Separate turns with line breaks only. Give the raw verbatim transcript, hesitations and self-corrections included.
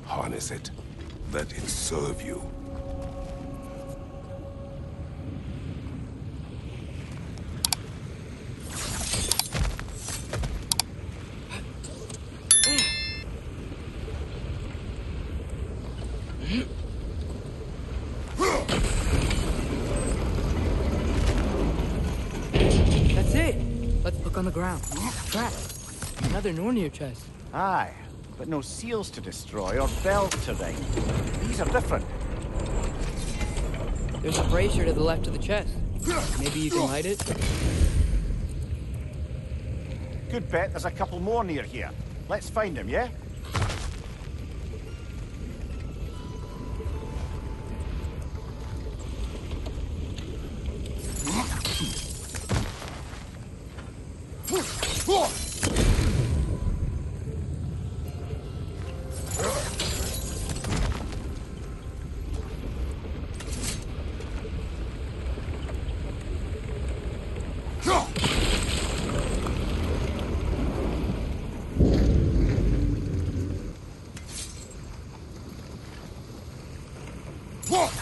Harness it. Let it serve you.
That's it. Let's look on the ground. Track. Another Nornir chest.
Aye, but no seals to destroy or bells to ring. These are different.
There's a bracer to the left of the chest. Maybe you can light it?
Good bet there's a couple more near here. Let's find them, yeah?
Whoa!